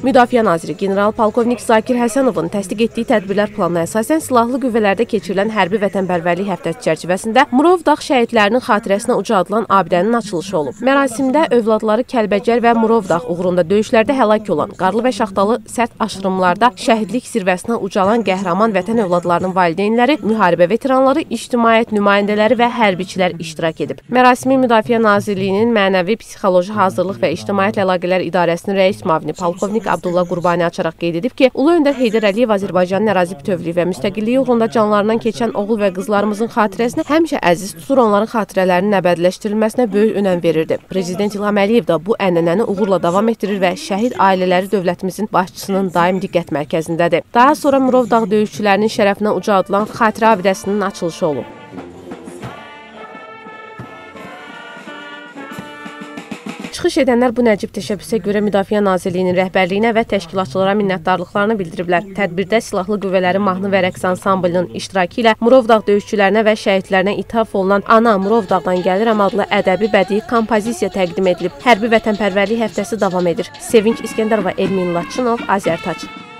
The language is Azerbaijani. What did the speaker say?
Müdafiə naziri general-polkovnik Zakir Həsənovun təsdiq etdiyi tədbirlər planına əsasən Silahlı Qüvvələrdə keçirilən hərbi vətənpərvərlik həftəsi çərçivəsində Murovdağ şəhidlərinin xatirəsinə ucaldılan abidənin açılışı olub. Mərasimdə övladları Kəlbəcər və Murovdağ uğrunda döyüşlərdə həlak olan, qarlı və şaxtalı sərt aşırımlarda şəhidlik zirvəsinə ucalan qəhrəman vətən övladlarının valideynləri, müharibə veteranları, ictimaiyyət nümayəndələri və hərbiçilər iştirak edib. Mərasimi Müdafiə Nazirliyinin Mənəvi, Psixoloji Hazırlıq və İctimaiyyətlə Əlaqələr İdarəsinin rəis müavini polkovnik Abdullah Qurbani açaraq qeyd edib ki, Ulu Öndər Heydər Əliyev Azərbaycanın ərazi bütövlüyü və müstəqilliyi uğrunda canlarından keçən oğul və qızlarımızın xatirəsini həmişə əziz tutur, onların xatirələrinin əbədiləşdirilməsinə böyük önəm verirdi. Prezident İlham Əliyev də bu ənənəni uğurla davam etdirir və şəhid ailələri dövlətimizin başçısının daim diqqət mərkəzindədir. Daha sonra Murovdağ döyüşçülərinin şərəfinə ucadılan xatirə abidəsinin açılışı olub. Çıxış edənlər bu nəcib təşəbbüsə görə Müdafiə Nazirliyinin rəhbərliyinə və təşkilatçılara minnətdarlıqlarını bildiriblər. Tədbirdə Silahlı Qüvvələrin mahnı və rəqs ansamblının iştirakı ilə Murovdağ döyüşçülərinə və şəhidlərinə ithaf olunan Ana Murovdağdan gəlirəm adlı ədəbi bədii kompozisiya təqdim edilib. Hərbi vətənpərvərlik həftəsi davam edir. Sevinç İskəndərova, Elmin Laçınov, Azərtac.